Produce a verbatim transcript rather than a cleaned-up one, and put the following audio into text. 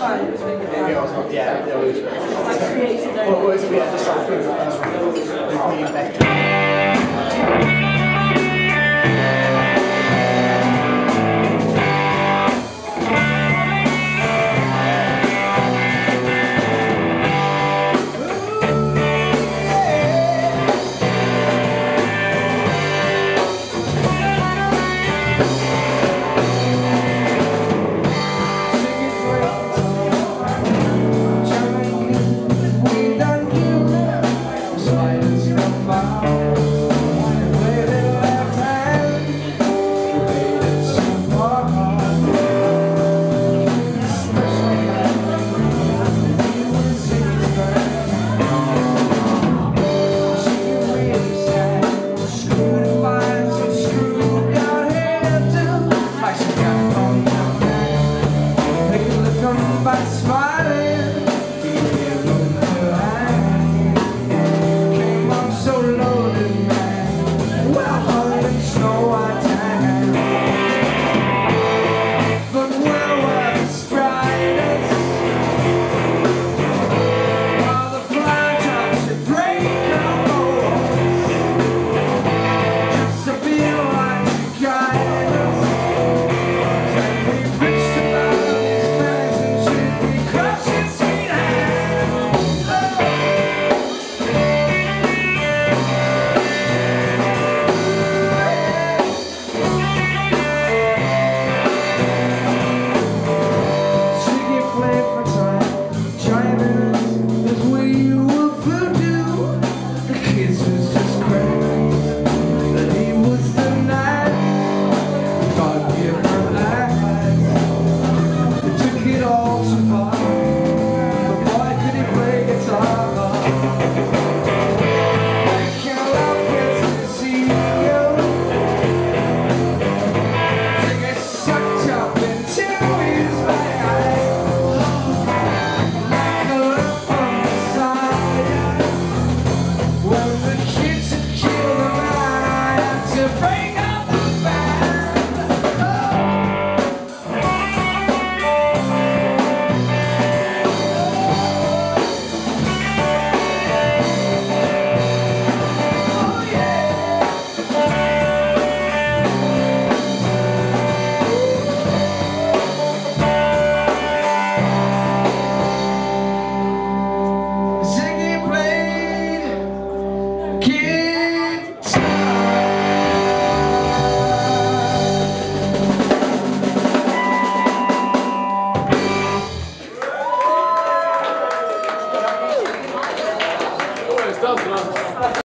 Maybe I was not, yeah, there was. What was we had to start putting it back to. By smiling, came on so loaded, man. Well, holy snow white time, but where were the spiders? While the blind tops should break our bones, just to feel like you guide us. And we reached about these bags and should be crushing sweet hands. Ziggy played for time, chiming as we were voodoo. The kids was just crazy that he was the night. God give her eyes. They took it all to heart. The boy could he play guitar. Like Cannell gets to see you. To get sucked up into his bag. Like a lump on the side. When the kids had killed the man, I had to break up the band. Oh yeah. Ziggy played guitar. Oh, it's done,